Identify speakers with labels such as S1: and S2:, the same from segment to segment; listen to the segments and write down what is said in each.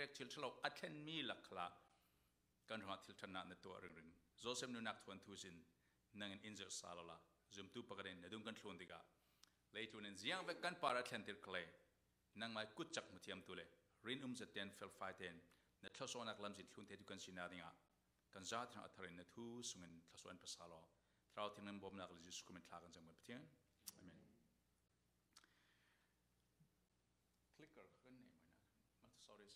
S1: กทิลฉลองอัตเลนมีหลักคลากันหัวทิลธนาในตัวเรื่องโจเซฟนูนักทวนทุสินนั่งอินเจอร์ซาลละจุมตูปกตินดุงกันทวนดิกาเลยทุนินเสียงเวกันปาราเทนติลเคลนั่งไม่กุดจักมุทิยมตุเลรินจะเตนเฟลไฟเตนในทศวรรษนักลำจิตทุนเทดุกันสินาดิงากันจัดทางอัตรินในทุสุงินทศวรรษภาษาลอเราที่นั่งบ่มนักลิจิสกุมิทลากันจังหวัดเพียงอาเมนคลิกเกอร์ขึ้นไหนมั้ยนะมันจะ sorry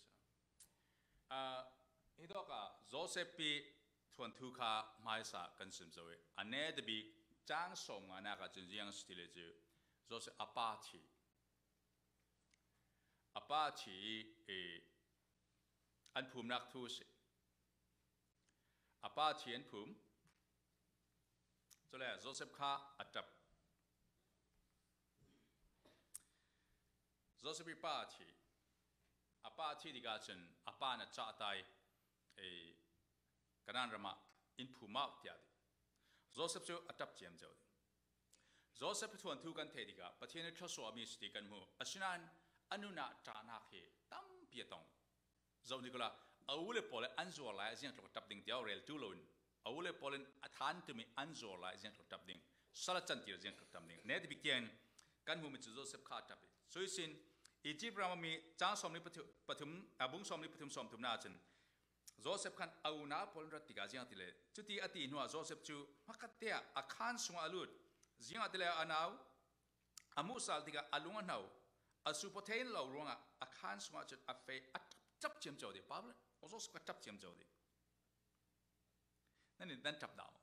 S1: ฮิดอกะโจเซฟปีทวนทุขาไม่สากันสิมจอยอันนี้จะบีจ้างส่งอันนั้นก็จริงๆสติเลยจูโจเซฟอาปาชีอันภูมินักทุสิอาปาชีอันภูมิจะเลยโจเซฟข้าอัดจับโจเซฟปีป้าชีอาปาชีดีกาจันอาปาน่ะจ่าตายกันนั่นรามาอินภูมิมาอุตยาดิโจเซฟจูอัดจับเจียมเจ้าดิโจเซฟทวนทุกันเทดิกาประเทศนี้ทศวรรษมีสติกันหมู่อาชินันอนุนาจานาเฮตั้มเปียตองเจ้านี่ก็ละเอาเล่ปอลอันจัวไลเสียงถูกจับดิ่งเดียวเรลตูโลนเอาเล่ปอลอัฐานตุมีอันจัวไลเสียงถูกจับดิ่งสารจันทีเสียงถูกจับดิ่งเนี่ยที่บิกเกนกันหมู่มิจูโจเซฟขาดจับไปสุยสินอียิปต์เรามีจ้างสมนิปฐุมบุ้งสมนิปฐุมสมทุมนาจันโจเซฟขันเอาหน้าพลรัตติกาเสียงที่เลยจุดที่อดีตหัวโจเซฟจูมักเตียอาคารสงอาลุดเสียงที่เลยอันเอาอามุสัลติกาอาลุงอันเอาอาสุปเทนเราลงอาคารสงอาจุดอาเฟอัดจับเจียมเจ้าดิป้าเลยโจเซฟก็จับเจียมเจ้าดินั่นจับดาว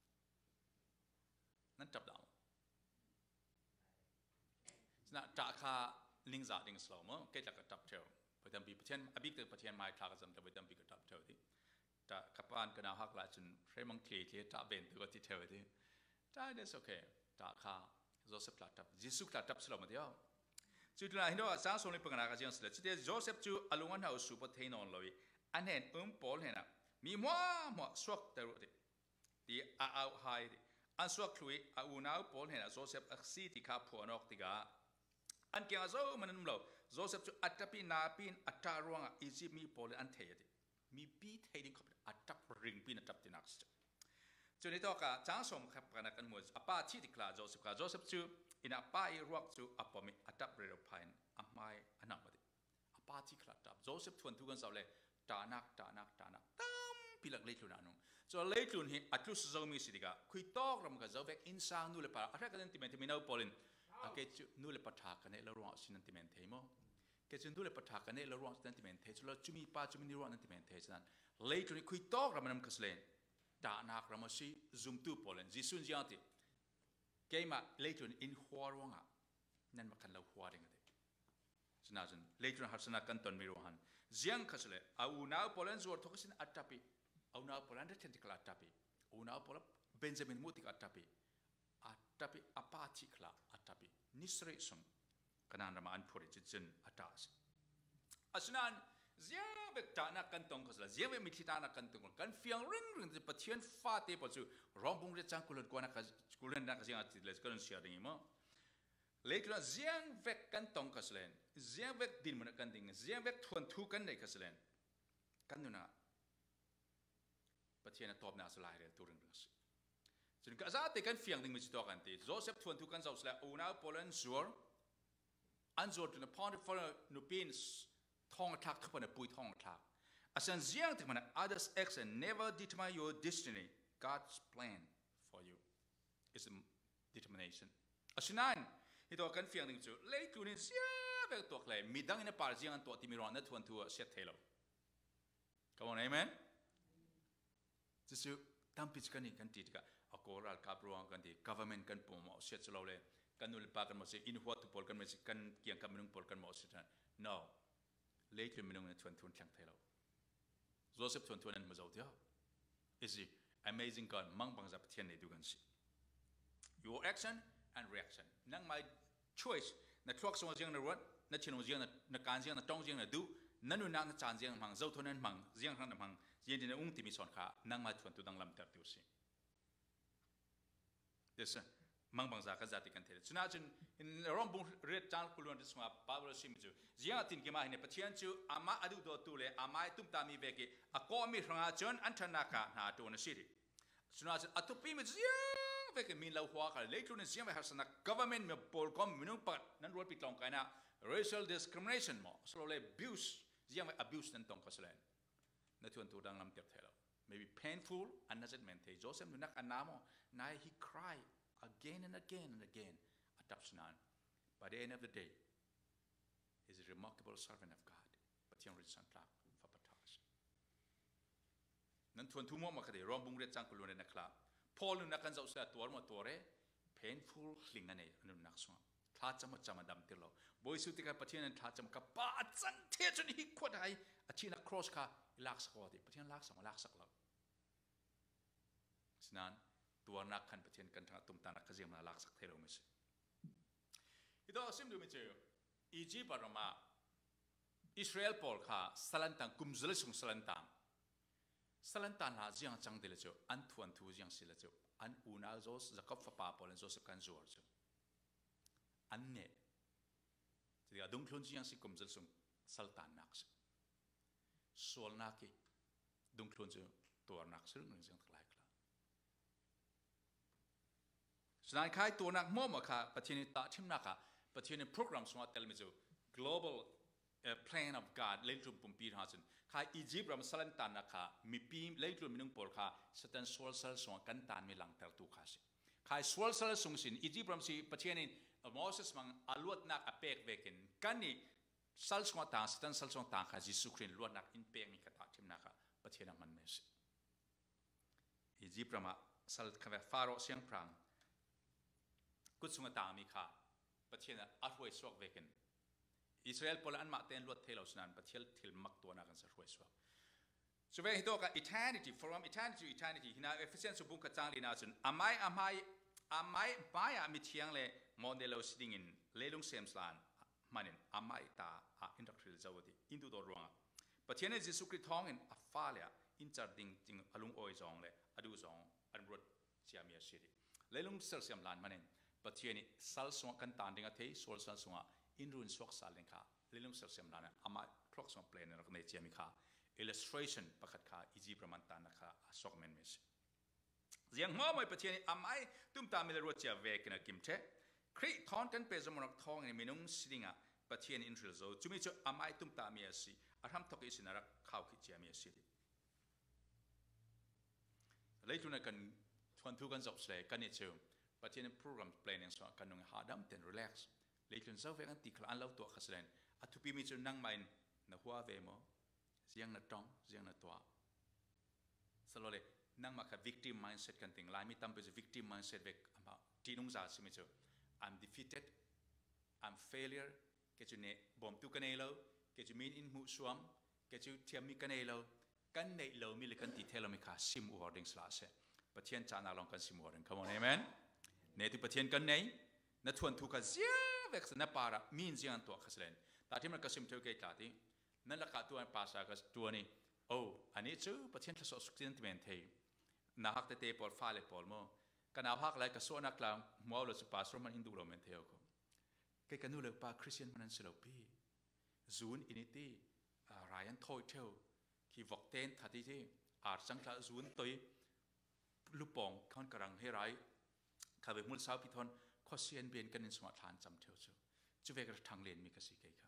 S1: น่ะจากข้าลิงจ่าลิงสโลมเกิดจากจับเจ้าไปทำปีประเทศอภิกษ์ประเทศไม่ทากันจำจะไปทำปีก็จับเจ้าดิแต่ขับบ้านก็น่าฮักหลายจนเรื่องมันเคลียร์จับเป็นตัวที่เท่าดิได้เด็ดโอเคจากข้าโจเซฟจับยิสุจับสโลมเดียวจุดนั้นเห็นว่าสางส่งในปัญหาการเสียจุดที่โจเซฟจูอารมณ์เอาสุปเทนอนเลยอันเห็นปอลเห็นนะมีมัวสวกแต่รู้ดิที่เอาไฮดิอันสวกคุยเอาหน้าปอลเห็นนะโจเซฟอักษีที่ข้าผัวนอกติกาอันเกี่ยวกับมันนั่นเราโจเซฟจูอัตตปีนาปีนอัตตารวงอีจิปต์มีปอลอันเทียดิมีปีเทียดิเขาเป็นอัตตริงปีนอัตตปีนักส์จุดนี้ตัวกับจ้างส่งขับกันกันหมดอาป้าที่ติดคลาโจเซฟจูอินอาป้ายรวกจูอาปมีอัตตเรือพายน์อาไม่อันนั้นมาดิอาป้าที่คลาดับโจเซฟทวนทุกันสาวเลยตานักตั้มพิลักเล็กลุนนุ่งส่วนเล็กลุนเห็นอัตลุสโจมีสิดิกาคุยตอกรำกันจะเวกอินซางนู่เลยปะอะไรกันที่มันเอาปอลินเกจูนู่เลยปะทากันเนี่ยเรารวงสินันติเมนเทมเกจูนู่เลยปะทากันเนี่ยเรารวงสินันติเมนเทจุลจุมีป้าจุมีนิรวงนันติเมนเทฉะนั้นเล็กลุนคุยตอกรำมันกัสเลนตานักรำมันสิซุมตูปอลินจิสุนจีอันติเกมาเล็กลุนอินหัวรวงอ่ะนั่นมากันเราหัวเด้งกันฉะนั้นเล็กลุนหัศนักกันตอนมีรวงหันเจียงกัสเลเอาหน้าปอลินจวดทุกสิ่งอัตตาปีเอาหน้าปอลินเด็ดเทนติกลาอัตตาปีเอาหน้าปอลินเบนจามินมูติกอัตตาปีtapi apa cikla tapi nisri sum kanan rama an phori jin atas asnan zia bek ta na kan tong khosla zia be mikhita na kan tong kan fiang ring de pathian fa te pa chu rombung re chang kulon kwana ka kulen na ka jing ati les kan sia ding mo lekla ziang vek kan tong khoslen zia vek din mun kan ding zia vek thon thu kan nei khoslen kan nu na pathian na top na salai re tu ring rasจนก็จะติกันเฟียงดึงมิจิตอกันตีโจเซฟทวนทุกันเจ้าสละอูน่าโปแลนด์ซัวอันซัวจนพอที่ฟอร์นูปินส์ทองทักทุกคนปุยทองทักอาศัยเสียงที่มัน others action never determine your destiny God's plan for you is a determination อาศัยนั้นที่ตัวกันเฟียงดึงจู่เลี้ยงนี่เสียแบบตัวใครมีดังในป่าเสียงตัวที่มีรอนนั้นทวนทัวเสียเทโล Come on amen จู่ตั้มพิจกันนี่กันติดกันอากราลคาบรวงกันที่ government กันปุ่มเอาเสียเราเลยกันนู่นปากันมาสิอินหัวตุปอลกันมาสิกันเกี่ยงกันมันนุ่งปอลกันมาสิท่าน no เล็กเลยมันนุ่งในทวนทุนช่างไทยเราโจเซฟทวนทุนนั้นมาเจ้าเดียว is it amazing God มั่งบังจับเทียนในดูกันสิ your action and reaction นั่งไม่ choice ในทวักสมองเสียงในรถในเชิงเสียงในการเสียงในจ้องเสียงในดูนั่นนู่นนั่งจานเสียงมั่งเจ้าทุนนั้นมั่งเสียงข้างนั้นมั่งเย็นในอุ้งที่มีสอนขานั่งไม่ทวนทุนดังลำเติบดูสิเดี๋ยวสิ mang bangsa kan zati kan thil chuna chun in rom bung red chang kulun de swa power sim chu jiang tin Keimah ne pathian chu ama adu do tu le amai tumtah mi veki a ko mi hranga chon anthana ka na to na siri chuna chun atupi mi jiang veki min lau hwa ka le tu ne jiang hasana government me pol kom minung pat nan rot pi tlong kaina racial discrimination mo so le abuse jiang abuse nan tong kaslen na tuan tu dang lam tep thelo maybe painful and doesn't mean they Joseh Nun nak anamo nai he cry again and again and again adoptionan by the end of the day is a remarkable servant of God pathian rit san plak for patas nan tuan tu mo makade rom bung ret chang kulun na kla Paul nun nakan zau sa tuar mo tore painful klingane nun nak so thla chama chama dam tilo boy su tika pathian thla chama ka pa chang the chun hi khot hai achina cross ka lak sakoti pathian lak saklo sinan tuar nak kan pathian kan thang tumtah nak kazim na lak sak thelo mis ito sim du miche Egypt aroma Israel Paul kha salantang kumzul sung salantang na jiang chang de le chu an thuan thu jiang si le chu an una jos zakop fa pa Paul Joseph kan zuar chu an ne tiga dung thlun jiang si kumzul sung saltan nak sol na ki dung thlun chu tuar nak sung ning jiang thlai Senang kai tu nak mo maka pathian ta tim naka pathian program semua telmizu global plan of God leitum pumpi hasen kai Egypt ram salantan naka mipim leitum minung por kha satan sol sal so kan tan mi lang ter tu khasi kai sol sal sung sin Egypt ram si pathian Moses mang aluat nak apek vekin kani sal so ta satan sal so ta kha Jesu Christ luat nak in pek mi kata tim naka pathian man mes Egypt ram sal kha faro siang prang Cucu tami kha pathian arwai swak vekin Israel pola an ma ten lot thelo snan pathian thil mak to na kan sa rwai swak so ve hito ka eternity from eternity to eternity hina efficient subung ka chang lina chun amai baya mi thiang le modelo sitting in lelung sem slan manin amai ṭha-ah industrial zawati indu do ronga pathian Jesu Christ thong in afalia in char ding ting alung oi zong le adu zong an rot siamia city lelung sel siam lan manin pathian sal so kan tan ding a thei sol sal so in run swak sal ling kha lelum sel sem lana ama clock so plan rak nei chemi kha illustration pakhat kha Egypt raman tan na kha asok men mes jiang mo mai pathian amai tumtah mil ro chia vekin kim the kri thon kan pe zamon thong ni minung sidinga pathian in ril zo chumi chu amai tumtah mi asi aram thok isinara khaw ki chemi asi leituna kan thon thu kan job slay kan ni chu pathian program planning so kanung hadam ten relax leitun so ve kan ti khlan lo to khaslen atupi mi chu nang main na hua ve mo jiang na tong jiang na twa salole nang ma kha victim mindset kan ting lai mi tam pe victim mindset ve ama tinung za simi chu I'm defeated I'm failure ke chu ne bom tu kanelo ke chu min in hmuh suam ke chu thiam mi kanelo kan nei lo mi le kan ti thelo mi kha sim wording sla se pathian cha na long kan sim wording come on amen ne tu pathian kan nei na thuan thu ka zia vek na para min jian to khaslen ta tim ka sim theu ke ta ti nan la ka tu an pa sa ka tu ni oh ani chu pathian tha so sentiment thei na hak te por fa le por mo kana hak lai ka so na klang mo lo su pastor man hindu lo men theu ko ke kanu le pa christian man selo pi zun initi ryan thoi theu ki vok ten thati ti ar chang tha zun toi lupong khon karang he rai kha ve mul sau pi thon khosian ben kan in sma than cham theu chu ve ka thang len mi ka si ke kha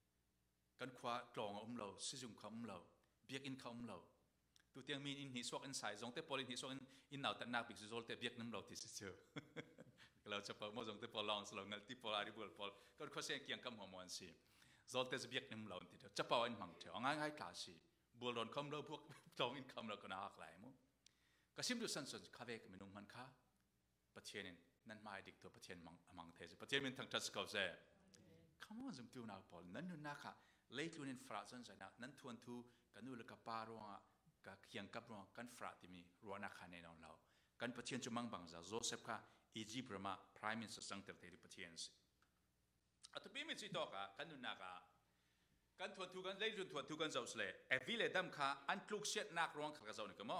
S1: kan khwa tlong lo sijung kham lo biak in kham lo tu tiang min in hi swak in sai zong te polin hi swak in naw tan nak bik zol te biak nam lo ti si chu kalau chapa mo zong te polong slo ngal ti polari bol pol kan khosian kiang kam homon si zol te biak nam lo ti chapa in mang theu angai ngai ka si bol don kham lo phok tlong in kham lo kana hak lai mo kasim du san son kha ve ka minung man kha pathian nan mai dik to pathian amang the pathian min thang touch ko se come on zum tu na pol nan nu na kha leitun in fra san na nan thuan thu kanu le ka paro ka khiang kap ro kan fra ti mi ro na kha ne non lao kan pathian chu mang bang za Joseph kha Egypt rama prime minister sang ter te pathian si atupi mi chi to ka kan nu na ka kan thuan thu kan leitun thuan thu kan zau sle e vile dam kha an kluk set nak rong kha ka zau ni ka mo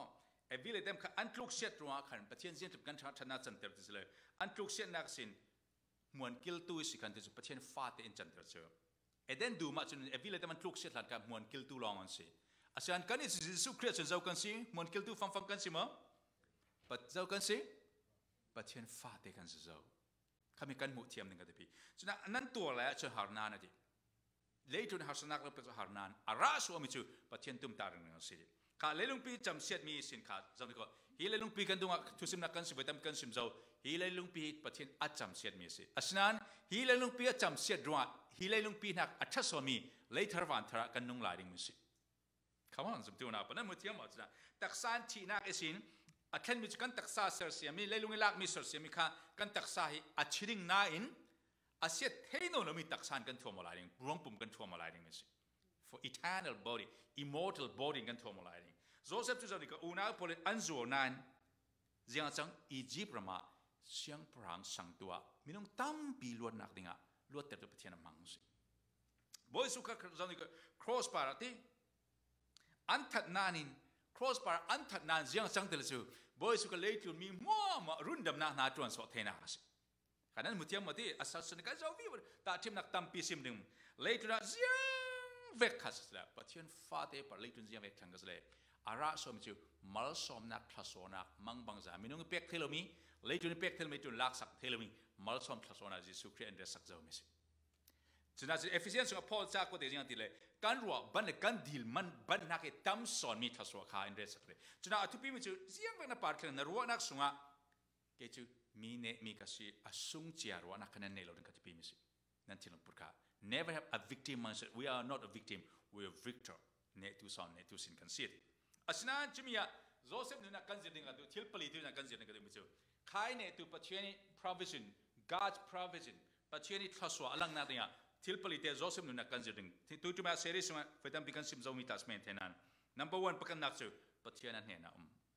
S1: วิเลเต็มค่ะอันทุกเสียตัวขันประเทศเสียจุดกันชนะจันเตอร์ที่เลยอันทุกเสียนักสินมวนกิลตุสิกันที่จุดประเทศฟาเตอินจันเตอร์เชื่อเด่นดูมาจนวิเลเต็มอันทุกเสียหลังกับมวนกิลตุลองอันสิอาศัยกันนี่สุขเรียนเจ้ากันสิมวนกิลตุฟังกันสิมั้งปัจเจ้ากันสิประเทศฟาเตกันสิเจ้าข้ามีกันหมู่เทียมหนึ่งกันที่พี่ฉะนั้นตัวแล้วจะหารนานนะดิเลยจนหาสนักเราเป็นหารนานอาราชัวมิจูประเทศตุ้มตาเรื่องสิข้าเลยลุงปีจำเสียดมีสินค้าจำดีกว่าฮีเลยลุงปีกันดูว่าทุสิมนักกันสิไปทำกันสิมเจ้าฮีเลยลุงปีประเทศอาจำเสียดมีสิอาฉะนั้นฮีเลยลุงปีจำเสียดรัวฮีเลยลุงปีนักอัจฉริยะมีเลยทารวันทากันนุ่งลายดิ่งมีสิข้าว่าสมตัวน่ะเพราะนั้นมุทิยามว่าจะตักสานที่นักเอสินอัจฉริยะกันตักษาเสือเสียมีเลยลุงลักมีเสือเสียมีข้ากันตักษาอัจฉริยะน่าอินอาเซียเทโนเรามีตักษานกันทั่วมาลายดิ่งรวมปุ่มกันทั่วมาลายดิ่งมีสิ for eternal body immortal body กันทั่วมาลายดิ่งโจเซฟจุดนี้ก็อุณาพอลอันโจนันเจียงจังอียิปต์มาเสียงพรังสังตัวมีน้องตั้มปีล้วนนักดิ่งล้วนแต่ตัวประเทศมังสิบอยสุขจุดนี้ก็ cross bar ที่อันทัดนานิน cross bar อันทัดนานเจียงจังเตลซูบอยสุขเลยจุดมีมั่วรุ่นดำนาจวนสวดเทนักสิขณะนั้นมุทิยามที่อาศัยสนิทกับวิวตาทิมนักตั้มปีซิมดึงเลยจุดนั้นเจียงเวกขัสเลยประเทศฟาเตปเลยจุดเจียงเวกขังกันเลยอาราสมิจูมัลสอมนักทศนักมังบังจามินุงเป็กเทลมีเลยจุดนี้เป็กเทลมีจุดลักสักเทลมีมัลสอมทศนักจิสุครีอันเดสักเจ้ามิสิฉะนั้นเอฟฟิเชนซ์ของพอลจากก็เดียงที่เลยการรัวบันกันดีลมันบันนักตั้มสอนมีทศวขาอันเดสักเลยฉะนั้นทุกปีมิจูเจียงเวกนักปาร์คนักรัวนักสุงะเกจูมีเนมีกษีอสุงเจียรัวนักนั้นเนลอดังกัตปีมิสินั่นที่เราพูดกัน never have a victim mindset we are not a victim we are victor เนตุสอนเนตุสินกันเสียอาฉะนั้นจิมีอะโจเซฟนี่นักกันเสียดิ่งกันดูทิลปลีที่นักกันเสียดิ่งกันดูมิจูใครเนตุปัจจัยนี้ provision God's provision ปัจจัยนี้ทศวะลังนาดิ่งอะทิลปลีที่โจเซฟนี่นักกันเสียดิ่งที่ตัวจุมาเซรีสมาเฟตัมพิกันซิมโจมิตัสเมนเทนัน number one ประกันนักจูปัจจัยนั้นเห็นนะ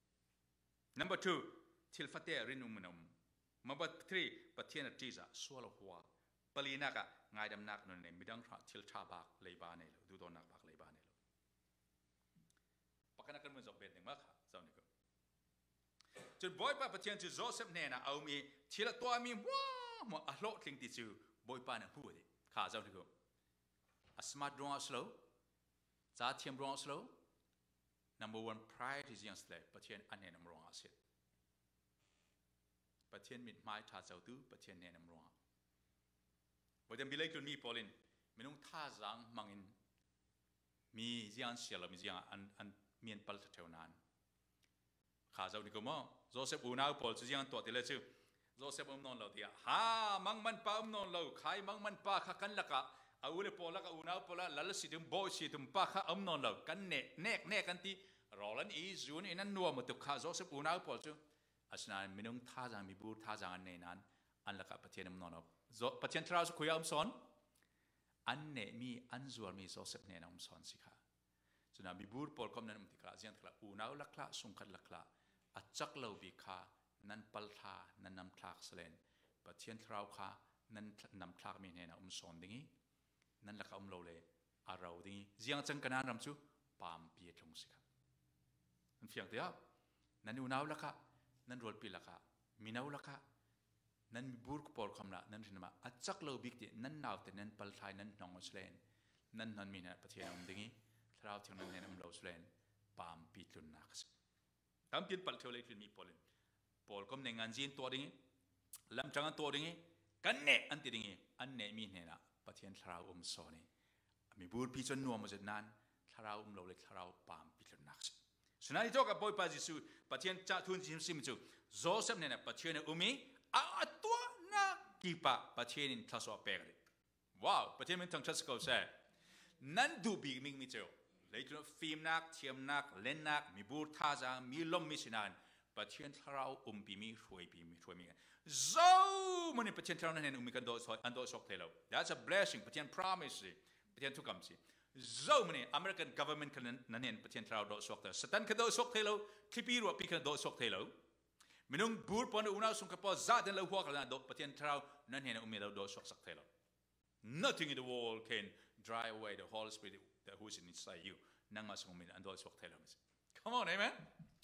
S1: number two ทิลฟัตเตอรินุมนุมnumber three ปัจจัยนั้นจีซ่าสวลหัวปลีนักอะง่ายดำนักนั่นเองมิดังทิลชาบักเลยบานเอลดูโดนนักบักเลยบานเอลประกันนักกันมันจบเป็นหนึ่งมากค่ะเจ้านี่ก็จุดบ่อยป้าประเทศจุดโจเซฟเนี่ยนะเอามีทีละตัวมีว้ามาอัลโลทิ้งติดจูบ่อยป้าเนี่ยพูดดิข้าเจ้านี่ก็สมาร์ทดรองสโลว์จ่าเทียมดรองสโลว์ number one priority ยังสเลปประเทศอันเนี่ยนำรองอาเซียนประเทศมิดไม้ท่าเจ้าตู้ประเทศเนี่ยนำรองวันเดียวมีเล็กจนมีพอลินไม่ต้องท่าจังมังอินมียังเสียแล้วมียังอันเมียนปัลเท่านั้นข้าเจ้านี่ก็มั่งโจเซฟอุณาพอลจะยังตัวที่เล็กชื่อโจเซฟนอนเราที่ฮ่ามังมันป้านอนเราใครมังมันป้าข้ากันละกะเอาเล็กพอละกะอุณาพอละลัลสิตุมโบสิตุมป้าข้านอนเรากันเนกันที่รอลันอีจูนนั่นนัวมาตุข้าโจเซฟอุณาพอลชื่ออาฉะนั้นไม่ต้องท่าจังมีบูท่าจังอันนั้นอันละกะประเทศนอนเราประเทศเราสุขุยอมสอนอันเนมีอันจวลมีโจเซฟเนี่ยนำสอนสิค่ะฉะนั้นมีบูร์พอลคำนั้นมันติดกระเจียนกระอูน่าลักละสุงขัดลักละอัจจักเลวบิค่ะนั่นปัลทานั่นนำทากเสลนประเทศเราค่ะนั่นนำทากมีเนี่ยนะสอนดิ่งนั่นลักเราเลยอาเราดิ่งเจียงจังกันนั้นรำชูปามเปียตรงสิค่ะนั่นเพียงแต่นั่นอูน่าลักละนั่นรวลปีลักละมีน่าลักละนั่นมีบูร์พอลคำละนั่นถึงมาอัจจักเลวบิกที่นั่นนาวแต่นั่นปัลทายนั่นนองเสลนนั่นมีเนี่ยประเทศเราดิ่งเราที่นั่นเนี่ยนำเราสุเลนปามปีตุนนักสิตามที่ปัลเทวเลยที่มีพอลก็ในงานจีนตัวดิ่งลำจังตัวดิ่งกันเนอันที่ดิ่งอันเนมีเนี่ยนะประเทศเราสอนนี่มีบูร์พิจารณามาจากนั้นเราเราเลยเราปามปีตุนนักสิส่วนนั้นที่ตัวกับบ่อยป้าจิสุประเทศจะทุนจิมซิมจูโจเซฟเนี่ยประเทศเนี่ยมีตัวนักกีฬาประเทศนี้ทัศน์เปรย์ว้าวประเทศมันทั้งทัศน์เขาเสียนั่นดูบีมิงมิเจอเลยจุดฟิล์มนักเทียมนักเล่นนักมีบูร์ท่าจางมีลมมีสินันประเทศเราปีมีช่วยมีกันโซ่มันนี่ประเทศเราเนี่ยมีกันโดยอันโดยสกเทโล that's a blessing ประเทศ promise ประเทศทุกคำสิโซ่มันนี่ American government กันนั่นเนี่ยประเทศเราโดยสกเทโลสตันกันโดยสกเทโลคลิปรัวปีกันโดยสกเทโลมินุงบูร์ปอนอุณาสุงคโปร์จัดเดินเราหัวกันโดยประเทศเรานั่นเนี่ยมีเราโดยสกเทโล nothing in the world can drive away the Holy Spirit that who is inside youนั่งมาสงมินอันโดยสกเทลมิส Come on amen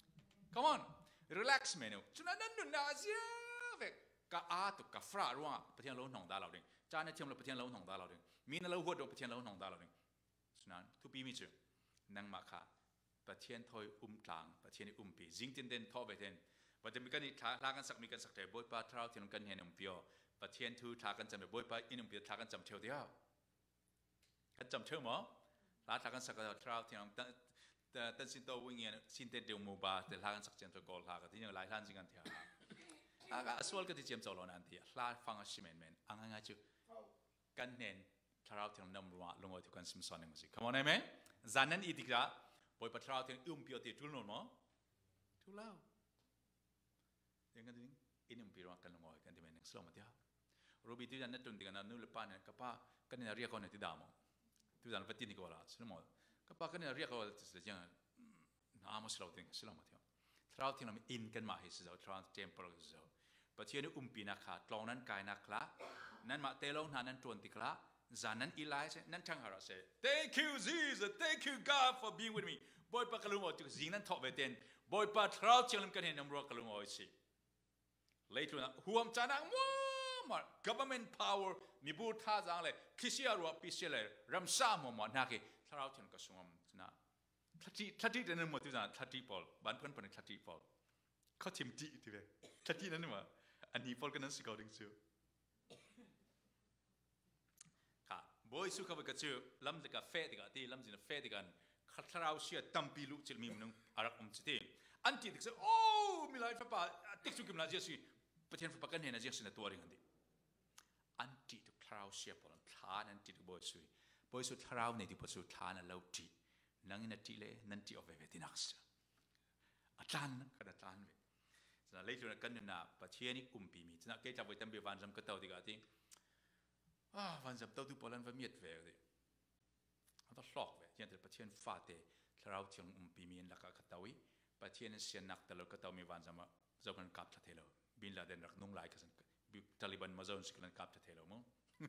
S1: come on relax เมนูจุนันนั่นนุ่นน่าเสียเวกกะอาตุกะฟราร่วงประเทศเราหนองตาเราเองจานในเทียมเราประเทศเราหนองตาเราเองมีนั่นเราหัวดประเทศเราหนองตาเราเองฉะนั้นทุกปีมีจุนั่งมาค่ะประเทศทอยกลางประเทศปีจิงเด่นทอไปเด่นวันจะมีกันลากันสักมีกันสักแต่บอยปาทราวที่เรากันเห็นเปียวประเทศทูทากันจำบอยปาอินเปียวทากันจำเที่ยวเดียวกันจำเที่ยวมั้งลาทากันสักแต่ทราวที่เราแต่สินโตวิ่งเงี้ยสินเตเดียวมูบาแต่ลากันสักเจนตัวกอลลากันที่ยังหลายท่านสิกันเที่ยวอากาศสวลก็ที่เจียมโจรนันทีลาฟังชิมเมนอังง่ายจุกันเน้นทราวที่เรานำรัวลงเอาที่กันซิมซอนเองสิ come on ไหมจันนั้นอีกทีละบอยปาทราวที่เปียวที่ทุลโนมั้งทุลแล้วยังกันดิ้งอินปีรังกันลงเอากันที่เมนสโลมาเดียวรูบิที่จันนั้นตุนที่กันนั่นนู่นเล็บปานเนี่ยกับป้ากันเนี่ยเรียกคนที่ดามที่จันวัดที่นี่ก็ว่าสโลมากับป้ากันเนี่ยเรียกเขาที่สุดยังน้ำมันสโลติ้งสโลมาเดียวทราวที่เราอินกันมาให้สุดทราวเจมปรกสุดประเทศนี้ปีนักขาตรงนั้นกายนักละนั้นมาเตลงนั้นตรวนติกละจานั้นอีไลซ์นั้นทั้งหาราเซ่ thank you Jesus thank you God for being with me บอยปากกลุ่มว่าจุดสิ่งนั้นทบเวทีนบอยปากทราวเชื่อมกันเห็นน้ำรัวกลุ่มว่าสิเลยทุนหัวมจานักมั่วมา government power มีบูท่าจังเลยคิดเสียรัวพิเศษเลยรำซ้ำมั่วนักทราวเชื่อมกับสงฆ์นะทัดที่นั้นหมดที่จันทัดที่พอลบ้านเพื่อนเป็นทัดที่พอลเขาทิมจีที่เว้ทัดที่นั้นมาอันนี้พอลกันนั้นสิเขาดึงซื้อค่ะบอยสุขภาพก็ชื่อลำจะกับเฟติกันที่ลำจะกับเฟติกันขัดทราวเชียตัมปีลุจิลมีมันอารักจิตอันที่ดิฉันโอ้มีหลายฟ้าติดสุกิมลาเจสิประเทศฟ้ากันเห็นนะเจสินตัวเรื่องนี้อันที่ทุกทราวเชียพอลทานอันที่ทุกบอยสุทราวในที่บอยสุทานแล้วทีนั่งในที่เล่นั่นที่เอาไปเวทีนักส์อาจารย์กันอาจารย์เว้ยจะเล่นจนกันเนี่ยประเทศนี้ปีมีจะเกี่ยวกับวิธีการวันจำก็เท่าที่กันที่วันจำเท่าที่พอลันวันมีดเว้ยเขาต้องสอบเว้ยที่นั่นประเทศฟ้าเตะทราวที่ปีมีนักก็เท่าวิประเทศนี้เสียนักแต่เราก็เท่ามีวันจำจะกันกับทัดเทลบินลาเดนรักนุ่งลายกันตาลิบันมาจะunsกันกับทัดเทลมั้ง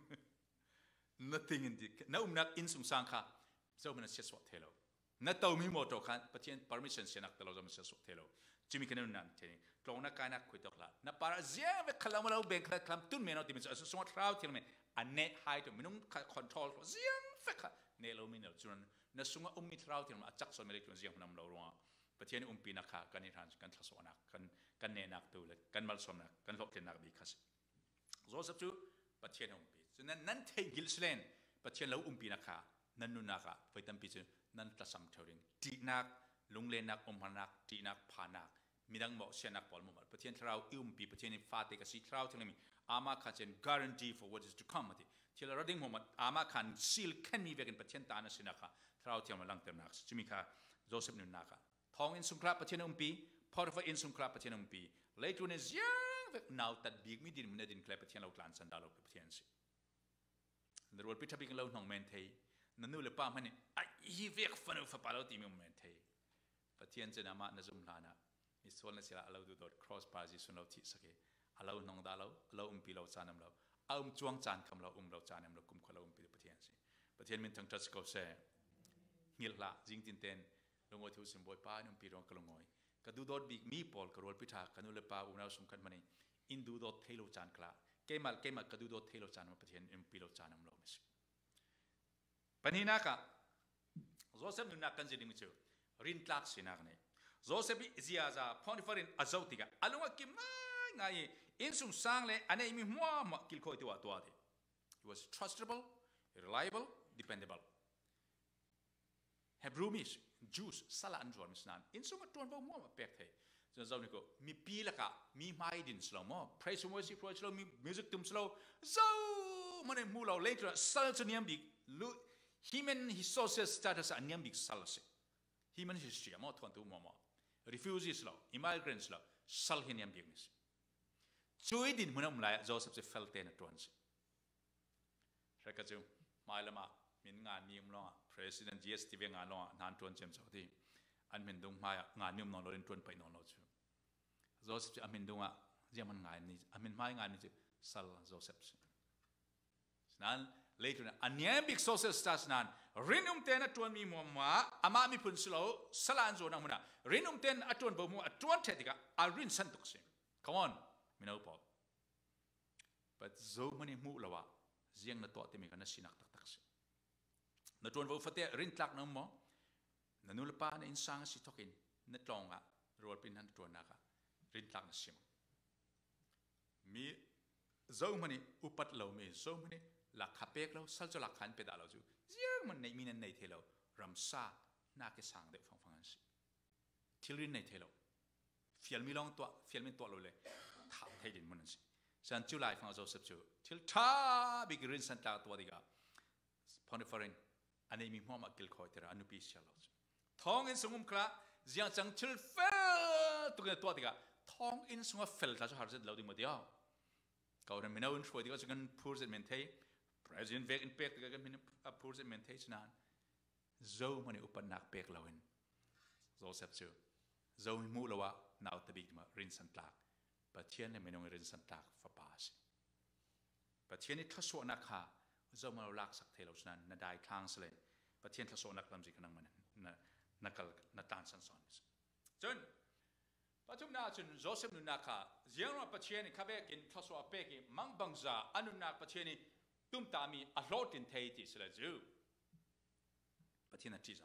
S1: nothing in the น้านักอินสุงสังค่ะจะมันเสียสวดเทลนั่นตัวมีโมโตคันประเทศ permission เสียนักแต่เราจะมันเสียสวดเทลจิมิกันนั่นเองตรงนักการนักคุยตกละนับปาราเซียเวคลามเราเบงคลามตุนเมนเอาที่มันจะสวดทราวที่มันอันเนตไฮตัวมันต้องคอนโทรลเซียนเฟกเนลมินเอาจนนั่นสุงว่ามีทราวที่มันจักสวนเมลิกตัวเซียนนำเราลงประเทศปีนักขากันนิทานกันทศวรรษกันเนนักตัวเลยกันมาลสมนักกันหลบเทนักบีคัสโจเซฟจูประเทศปีฉะนั้นนั่นเทกิลสเลนประเทศเราปีนักขานั่นนุนักขาไปตั้งปีจนนั่นตัดสัมเทอริงตีนักลุงเลนักอมพนักตีนักพานักมีดังบอกเชนักบอลมุมัดประเทศเราปีประเทศนี้ฟาติกสิทราที่เรามีอามาคันเชน guarantee for what is to come ที่เราดิ้งมุมัดอามาคันซีลแค่มีเวกันประเทศตานะสินักเราที่เราลังเติมนักจิมิค่ะโจเซฟนุนนักท้องอินสุงคราประเทศปีพอร์ตฟอินสุงคราประเทศปีเลยตัวนี้ยังเวกนาวตัดบีกมีดินมันดินเคลประเทศเรากลางสันดาลประเทศสิในวันพิธีบิงเราหนองเมนเทยนั่นนู่นเลยป้ามันนี่ไอ้เวกฟันฟ้าปาเราตีมีเมนเทยประเทศจะนำมาในจุมลานะมีส่วนในสิ่งเราดูด cross bars ส่วนเราที่สักเราหนองดาเราปีเราจานเราเอาจวงจานคำเราเราจานเรากุมคนเราปีประเทศสิประเทศมันทั้งทัศน์ก็เสียเงี้ยละจริงจริงเต้นลงวัตถุสิมบอยป้าปีรองกลงงอยก็ดูดบีมีปอลกระโดดพิธากันนู่นเลยป้าเราสำคัญมันนี่อินดูดเทโลจานกล้าเกมัลก็ดูดเทโลจานมาประเทศปีเราจานเราไม่ใช่ปัญหาค่ะโจเซฟนุนักกันจะดิ้งมิจูรินทักสินักเนี่ยโจเซฟอิซิอาซาพอนิฟอรินอาซาวติกะอารมณ์ว่ากิมง่ายอินสุงสังเลยอันนี้มีหัวมาคิลโคตัวเดีย he was trustable reliable dependable Hebrew mis Jews salah anjuar misnan in sunga tuan bau mo pek thei so zau ni ko mi pi la ka mi mai din slow mo praise worship pro slow mi music tum slow zau mane mu lo later sal chaniam bi lu human his social status aniam bi sal se human history mo thon tu mo refugees slow immigrants slow sal hiniam bi mis chui din munam lai Joseph se felt ten at once rakaju mai lama min ngan mi mlo president GST เวงานล้อนานตวนเจมส์สที่อันเป็นดงมางานนิ่มนอนเราเรียนตวนไปนอนเราชูโจเซฟจะอันเป็นดงเยี่ยมันงานนี้อันเป็นไม่งานนี้จะสัลโจเซฟนั้นเลยทุนอันนี้บิ๊กโซเซสตัสนั้นรินุมเตนอัจวนมีมัวมาอามามีพุนสโลสลานโซนังมุนะรินุมเตนอัจวนบ่มัวอัจวนเทติกะอารินสันตุกสิ come on มินาอุปอแต่โซมันนี่มูละวะเจียงนัตัวที่มีกันนัสินักตักสินัจวนบ่ฟัตเตรินตักน้ำมั้งนันุลปาในอินสังสิทอกินนัดลองอะรวดเป็นนันจวนนักรินตักนัสิมมีโซมันนี่อุปัตเหล่ามีโซมันนี่หลักขับเปกเราสัลจลักขันเปดาเราจูเจียงมันในมีนันในเทเรารำซาหน้าเกสังเด็กฟังฟังกันสิทิลรินในเทเราฟิลมีลองตัวฟิลมีตัวเราเลยท้าเทดินมันสิฉันจุไลฟังโจเซฟจูทิลท้าบิกรินสันตาตัวดีกว่าพอนิฟอรินอันนี้มีหัวมากิลคอยเตระอนุปีเชียเราท้องอินสงมคราเจียงจังทิลเฟลตัวดีกว่าท้องอินสงเฟลถ้าจะหาเสร็จเราดีหมดเดียวเขาเรียนไม่น่าอุ่นช่วยดีกว่าจะกันพูดเสร็จเมนเทย์President vekin pek tu kan minum apur se mentation an zo mani upan nak pek lawin zo sep chu zo hmuh lawa naw tabik ma rin san tlak pathian le menong rin san tlak fa pas pathian ni thaso nak ha zo ma lak sak thelo snan na dai khang sle pathian thaso nak lam ji kanang man na nakal na tan san son chun patum na chun Joseh Nun nakha jiang ro pathian ni khabe kin thaso apek ki mang bangza anun nak pathian ni tumtah mi a lot in theiti sila ju patina tiza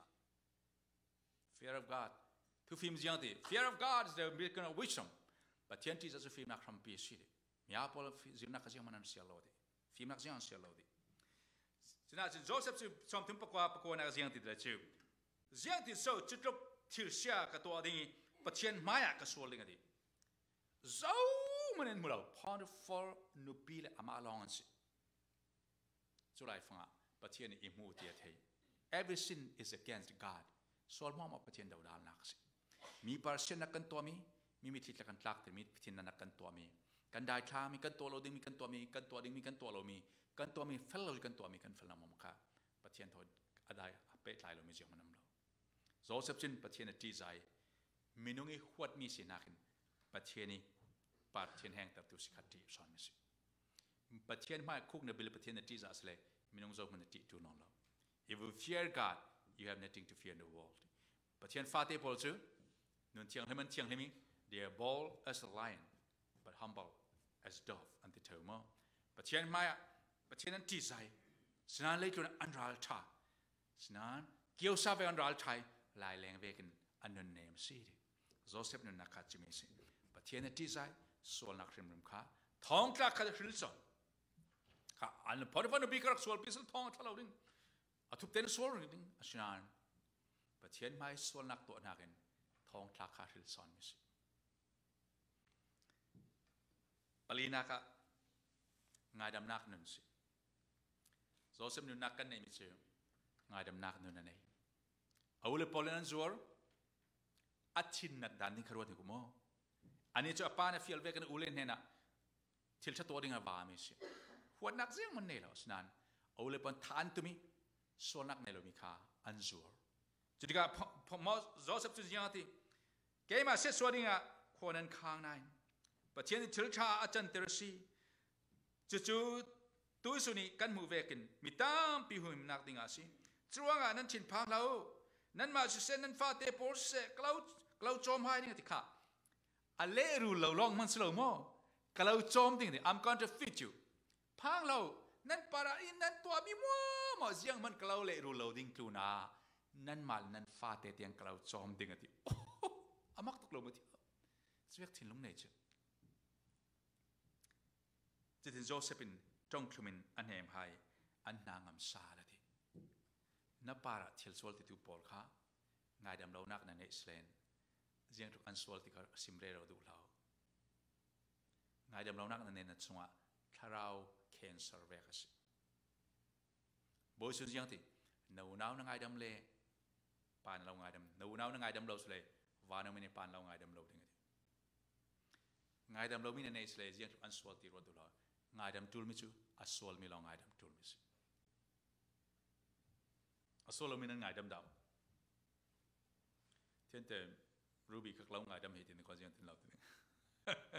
S1: fear of God tu film jiangti fear of God is the beacon of wisdom patina tiza su film nak rampi sidi mia pol film nak jiang manan sia lodi film nak jiang sia lodi sina jin Joseph su som tum pakwa nak jiangti la ju jiangti so chitrop thil sia ka to ding patien maya ka sol ding adi zo manen mulau powerful nupile ama long siจุลัยฟังอ่ะประเทศนี้อิมูเตียเทย every sin is against God ส่วนมองมาประเทศดาวดาลนักสิมีปาร์เซนนักกันตัวมีทิศละกันตักแต่มีทิศนักกันตัวมีกันได้ท่ามีกันตัวเราดึงมีกันตัวมีกันตัวดึงมีกันตัวเรามีกันตัวมีเฟลเรากันตัวมีกันเฟลน้ำมันค่ะประเทศทอดอะไรเป็ดลายเรามีเจ้ามันน้ำเราโจเซฟซินประเทศนี้จีใจมีนุ่งอีขวดมีสีนักนประเทศนี้ปาร์เทนแห่งตับตุสิขัดที่สอนมิสิประเทศไม่คุกในบิลประเทศนั้นที่จะอะไรมีน้องโจมันติดจูนองเรา if you fear God you have nothing to fear in the world ประเทศฟาเต้พอลจูนุ่นเชียงให้มันเชียงให้มี they are bold as a lion but humble as dove อันที่เธอมาประเทศไม่ประเทศนั้นที่ใจสนานเลยจนอันรัลท่าสนานเกี่ยวซาเวอันรัลท่าลายแรงเวกันอันนั้นเนมซีดิโจเซฟนุ่นนักขัดจิมิสิประเทศนั้นที่ใจส่วนนักเรียนรุ่มข้าท้องกล้าขัดขึ้นสอนอันพอดีฟันบีกรักสวลพิสทองทะเลาดิ้งอาทุบเต้นสวลดิ้งอาชินานประเทศไม่สวลนักตัวนักเองทองทาคาฮิลซอนมิสิปลีนักะงายดำนักนุนสิโจเซฟนุนนักกันในมิสิงายดำนักนุนนั่นเองเอาเลยพอลนันซัวร์อัดชินนัดดันดิ้งครัวที่กูโมอันนี้จะป้าเนี่ยฟิลเวกันอุเลนเห็นนะทิลชะตัวดิ้งอาบามิสิหัวนักเสียงมันเนี่ยเหรอสนานเอาเลยปนทานตุมิส่วนนักเนี่ยเรามีค่าอันซัวจุดที่ก็พอมาโจเซฟจุดยังที่เกย์มาเสร็จส่วนนี้อ่ะคนนั้นค้างนายประเทศที่ทิลชาอาจารย์เตอร์ซีจู่ๆตัวสุนีกันหมู่เวกินมีตามปีหุ่นนักดิ่งอาสิจวงอ่ะนั้นชินพังเรานั้นมาสุเซนนั้นฟาเตปอร์เซกล่าวโจมให้นี่ที่ข้าอันเล่รู้เราลองมันสโลโม่กล่าวโจมดิ่งดิ I'm going to feed youพังเรานั่นปาราอินนั่นตัวมีมัวเสียงมันกล่าวเละรูเราดิ้งตูน่านั่นมานั่นฟาเตเตียงกล่าวจอมดิ้งที่โอ้อามักตกลงมาที่สวีกทิ้งลงในเจ้าจิตโจเซฟินจงคลุมินอันเหมไฮอันนางอัมซาละที่นับปาระเทลสวลที่ตูปอลค่ะง่ายดำเรานักนั่นเอสเลนเสียงทุกอันสวลที่เขาซิมเรเราดูเราง่ายดำเรานักนั่นเองนั่นสงะถ้าเราcancerเวกสิบ่อยสุดยังที่หนูน้าวนั่งไงดำเล่ปานเราไงดำหนูน้าวนั่งไงดำเราสุดเลยวานไม่ในปานเราไงดำเราถึงไงดำเราไม่ในสเลยังอันสวลที่รอดูเราไงดำทูลมิจูอัสวลมีเราไงดำทูลมิจูอัสวลเราไม่นั่งไงดำดาวเช่นแต่รูบี้ก็เราไงดำเหตุในความยังที่เราถึง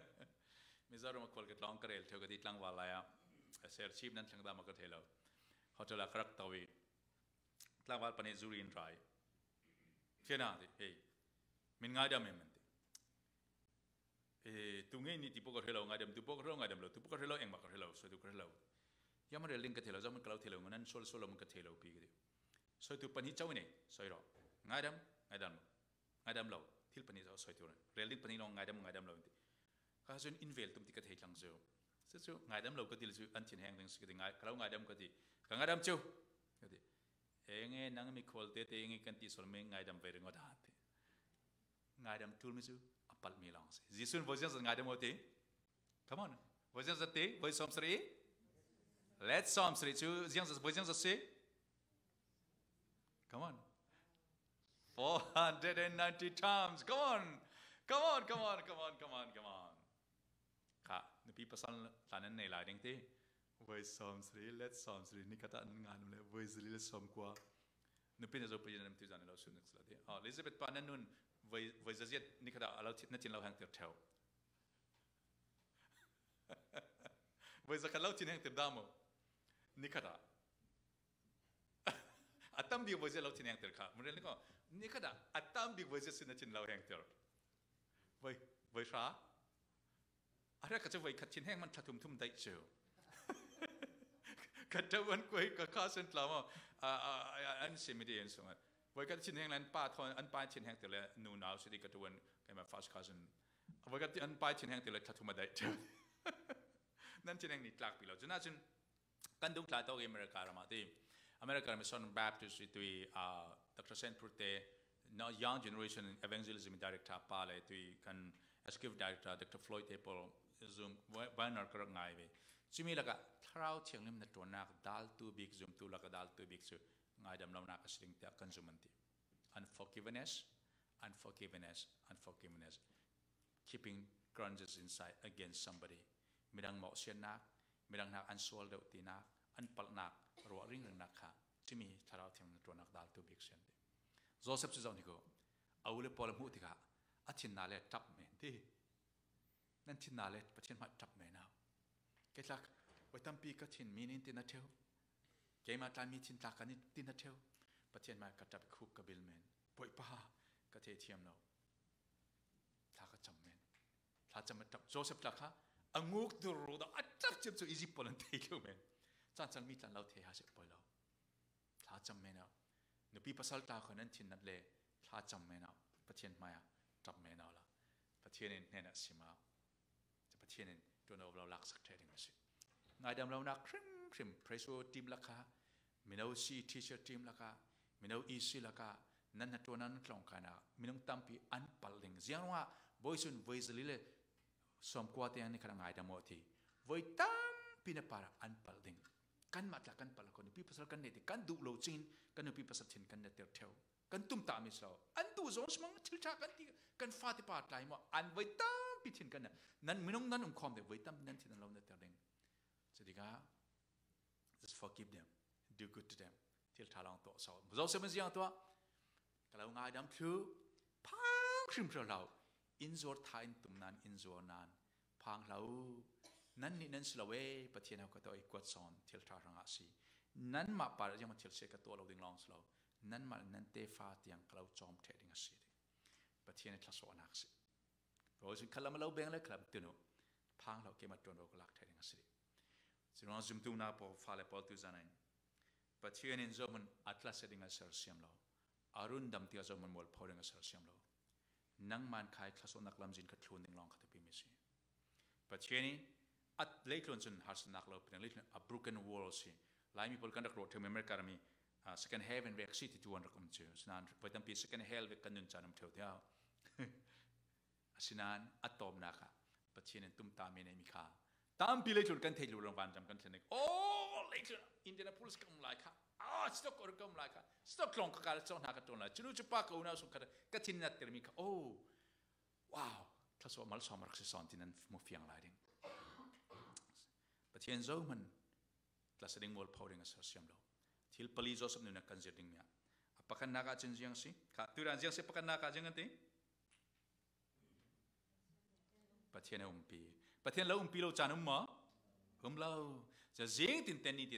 S1: มิซารุมาคนก็ลองกระเดลเท่ากับที่ตั้งวาลายะเซอร์ชีพนั้นช่างดามาก็เทเรา hotel a karak tawi tlawal pane zurin rai kena de hey min ngadam men tungai ni tipu ko hello ngadam tipu ko ngadam lo tipu ko hello eng ba ko hello so tu ko hello yamar ling ka thelo zaman kalau thelo nganan sol solom ka thelo pi gidi so tu pani chaw ne soi ro ngadam lo thil pani zo soi tu reling pani long ngadam lo ka sun invel tum ti ka thei tlang zo so so ngadam lo ka til su an chin hang ding su ngai kalau ngadam ka ti ka ngadam chu ka ti enge nang mi khol te te enge kan ti sol me ngadam ve ringo da te ngadam tul mi su apal mi long se jisun version sa ngadam o te come on version sa te voice som sri let's som sri chu jiang sa version sa se come on 490 times come onค่ะนปีภาษาตอนนั้นในหลายดิ้งที่เวสซอมสรีเลสซอมสรีนี่ก็ตัดงานเลยเวสรีเลสซอมกว่านปีนี้เราไปยังนำที่จานเราสุนัขสลัดที่ลิซาเบธปานันนุนเวสเซียนี่ก็ตัดเรานั่นจินเราแห่งเติร์เทลเวสกันเราจินแห่งเติร์ดามนี่ก็ตัดอัตตามบีเวสเราจินแห่งเติร์ค่ะมันเรื่องนี้ก็นี่ก็ตัดอัตตามบีเวสนั่นจินเราแห่งเติร์เวสราอะไรก็จะไว้ขัดชิ้นแห้งมันทัดทุ่มได้เชียวขัดจะวันกุยกับข้าเส้นปลาว่าอันเสียไม่ดีอันสมัยไว้ขัดชิ้นแห้งนั้นป้าทอนอันป้าชิ้นแห้งแต่ละนูนาวสิดีกับตัววันไอ้มาฟาสคาสันไว้ขัดอันป้าชิ้นแห้งแต่ละทัดทุ่มได้เชียวนั่นชิ้นแห้งนี่ตลักปีแล้วจนน่าจนกันดุงตลาดตัวอเมริกาเรามาที่อเมริกามีส่วนแบบที่สุดที่ดร.เซนพูดเตะ now young generation evangelism director ป้าเลยที่กัน executive director Dr. Floyd Apple zoom บ้านนอร์ก็ง่ายไปจิมีแล้วก็เท้าเชียงลิมในตัวนักดัลตัวบิ๊ก zoom ตัวแล้วก็ดัลตัวบิ๊กสุดง่ายดำเรานักสิ่งที่กัน zoom มันที่ unforgiveness keeping grudges inside against somebody ไม่ดังเหมาะเสียนักไม่ดังนักอันสวลเดือดตีนักอันปัลนักรัวริ่งเรื่องนักค่ะจิมีเท้าเชียงในตัวนักดัลตัวบิ๊กเช่นที่โจเซฟจะเจ้านี่ก็เอาเลยพอละมุติค่ะอาทิตย์นาเลจับเมนที่นั่นทินนาเลประเทศมาจับเมนเอาเกิดลักไว้ตั้มปีก็ทินมีนินตินาเทลเกมาตามีทินตากันนิตินาเทลประเทศมากระจับคุกกบิลเมนป่วยป้ากระเทียมเราถ้าก็จำเมนถ้าจะมาจับโจเซฟลักฮะอังุกดูรูดอัดจับจิบสู่อียิปต์ปนันเทลเมนจันมีจันเราเทหาเสกปอยเราถ้าจำเมนเอาในปีภาษาตาคนนั้นทินนั่นเลยถ้าจำเมนเอาประเทศมาจับเมนเอาละประเทศนี้เนี่ยนะสิมาจะประเทศนี้ตัวเราหลักสักเท่าไหร่มาสิงานดำเราหนักครึมเพรสโซทีมราคามีเอาซีทีเชิร์ตทีมราคามีเอาอีซีราคานั่นตัวนั้นกลองกันนะมีน้องตั้มปีอันปัลลิงเสียงว่าบอยสุนบอยสลิเลสมควรที่อันนี้ขนาดงานดำหมดที่บอยตั้มปีนปาระอันปัลลิงกันมาจากกันปัลคนพี่ภาษากันเนี่ยกันดูโลจินกันพี่ภาษาถิ่นกันเนี่ยเที่ยวกันตุ้มตามิสเราอันดูโซนสมังทิลชากันที่กันฟาติปาร์ตไลม์อันไว้ตั้มพิธีกันนั้นไม่ต้องนั้นคอมเดไว้ตั้มนั้นที่เราเนี่ยเองจะดีก้า just forgive them do good to themทิลชาลองตัวสาวเราเสมือนอย่างตัวkalau ngadam tu pang krimเราอินโซร์ทายตุ่มนั้นอินโซร์นั้นพังเรานั้นนี่นั้นสลาเวประเทศเราก็ต้องอีกกวดสอนทิลชารังอาศีนั้นมาปาร์ยังมาทิลเสกตัวเราดึงลองสลานั้นมานั้นเตฟ้าที่ยังเราจอมเทดิงอาศีประเทศนี้ทศวรรษนักสิเพราะสิ่งเราไม่เราเบ่งเลยครับตัวนู้พังเราเกี่ยมาตัวเราก็ลักเทดิงอาศีสิ่งเราจุ่มตัวน่าพอฟ้าเลยพอตัวจานัยประเทศนี้จะมันอัตลักษณ์ดิ่งอาศัยเสียมเราอารุณดำที่จะมันมอลพอดิ่งอาศัยเสียมเรานั่งมันขายทศวรรษนักลำจินขัดชวนดิ่งลองขัดปีมิสิประเทศนี้อัดเล็กลงจนหาสนักเราเป็นเล็กลง a broken world สิหลายมีผลการดักโรดที่อเมริกามีsecond heaven เวกซิตี้ตัวนั้นก็มีเจอสนานไปตั้งปี second hell เวกันนุนจานมเที่ยวเดียวสนานอัตโตมนักประเทศนี้ตุ้มตามีในมิคาตามปีเล็กลงกันเทลูรางวัลจำกันเทนิกโอ้เล็กลงอินเดียนาโพลิสก็มีหลายค่ะสต็อกอร์ก็มีหลายค่ะสต็อกลงก็การเจ้าหน้ากันตัวนั้นจุดจุดปากก็อุณาสุขัดก็ทินนัดเตอร์มิคาโอ้ว้าวถ้าสวมมาลสวมรักษาสอนที่นั้นมุฟยังหลายดิ่งประเทศเจ้ามันกลาสดิ่งมอลพาวดิ่งอาศัยเสียมเราทิลปลีโจสนุนักกันเจดิ่งเนี่ยapakah nak ajen jiang si kak turan jiang si apakah nak ajen nantiประเทศเราปีเราจานมาเราจะเจียงตินเตนนี่ตินเอง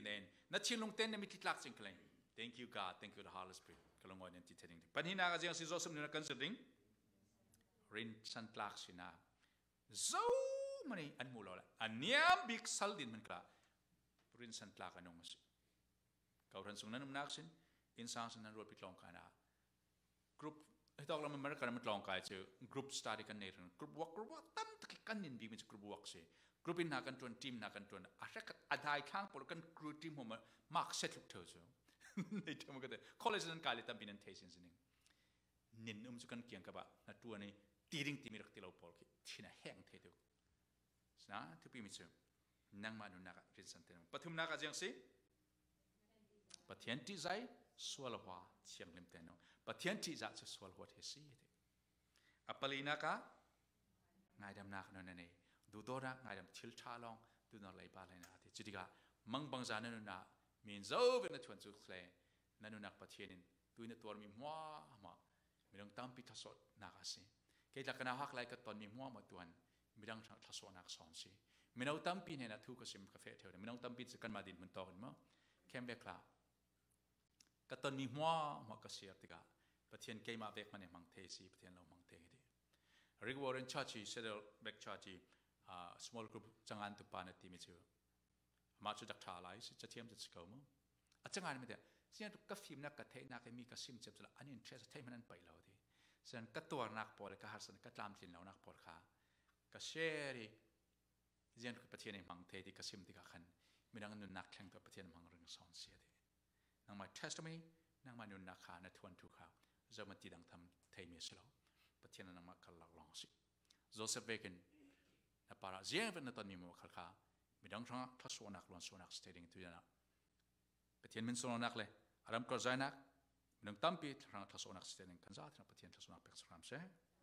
S1: นัดชิลงเต้นเนี่ยมีทิศลักสิ่งอะไร thank you God thank you the Holy Spirit ก็ลงวันนี้ที่เทดิ้งปัญหาก็ยังสิโจเซฟนูนกันสุดดิ้งรินสันตลักสินะโซ่มันนี่อันมูลละอันเนี้ยบิ๊กสัลดินมันกล้ารินสันตลักอันนงมันสิเขาทันส่งนั้นมันนักสินอินสานสินนั้นรวดพิจารณากันนะกรุ๊ปให้ตอกเรามันไม่ได้กันมันลองกันเจอกรุ๊ปสตาร์ทกันเนี่ยกรุ๊ปวักตั้มตะกี้กันนินบิ๊กมันจะกรุ๊ปวักสิกรุ๊ปอินหากันจวนทีมหากันจวนอะไรกันอันท้ายข้างพอกันกรุ๊ปทีมผมมาร์คเซตลุกเถอะสิในเทอมก็ได้คอลเลจนั้นกาลิตั้มเป็นเทสินสินินจะกันเกี่ยงกับว่านัดตัวนี้ตีริงตีมีรักตีเราพอลกี้ที่น่ะแห้งเทดูนะทุกปีมิเชนั่งมาดูนักรินสันเตนปัทมนักอาจารย์สิปัทยันที่ใจสวลหัวเชียงลิมเตนปัทยันที่ใจจะสวลหัวเทสีอัปลีนักง่ายดำนักนั่นเองดูตัวนักง่ายดำทิลชาลองดูนอไลบาเลยนะที่จุดที่มังบังจานั่นน่ะมีนเจ้าเป็นนักชวนสุขเลยนั่นนักปัทยันตัวนี้ตัวมีหัวมามีต้องตั้มปิดทศนักสิเกี่ยวกับการหักไหลกับตอนมีหัวมาตัวนั้นมีต้องทศนักสอนสิมีน้องตั้มปีเนี่ยนะทุกข์สิมกาแฟเท่านั้นมีน้องตั้มปีจะกันมาดินมันต่อกันมั้งเข้มเบกลากับตอนมีหัวมาก็เสียติกาประเทศเกมาเบกมันเนี่ยมังเทสีประเทศเรามังเทดีริกวอร์เรนชาร์จีเซเดลเบกชาร์จีsmall group จังงานตุปานที่มีชื่อมาจุดจักรอะไรจะเทียมจะสกาวมั้งจังงานไม่ได้เสียงทุกฟิล์มนักกระเทยนักมีกระซิมเจ็บจะอันนี้เทสเทมันนั่นไปแล้วทีเสียงกระตัวนักปอดกระหัสกระตามถิ่นเรานักปอดขากระเชรีเสียงประเทศในมังเทที่กระซิมที่กระขันมีดังนุนนักแข่งตัวประเทศมังเริงสอนเสียดีนังมาเทสต์มีนังมานุนนักขาในทวนทุกข่าวจะมาตีดังทำเทมีสโลประเทศนั้นมาคัลลักลองสิโจเซฟเวกินนับปาราเจียเป็นตอนนี้มัวคัลขามีดังทั้งทัศวนักล้วนสวนักสเตดิ้งตัวนั้นประเทศมันสวนักเลยอารมณ์กระจายนักมีดังตั้มปีทั้งทัศวนักสเตดิ้งกันซาที่นักประเทศทัศวนักเป็กสรามเซ่